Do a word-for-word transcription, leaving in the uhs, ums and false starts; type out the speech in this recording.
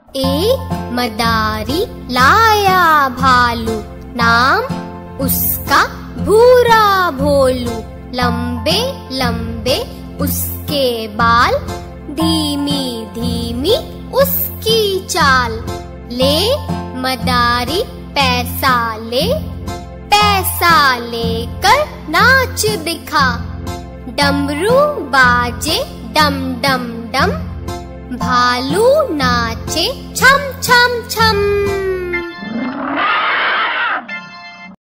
एक मदारी लाया भालू, नाम उसका भूरा भोलू। लंबे लंबे उसके बाल, धीमी धीमी उसकी चाल। ले मदारी पैसा ले, पैसा लेकर नाच दिखा। डमरू बाजे डम डम डम, भालू नाचे छम छम छम।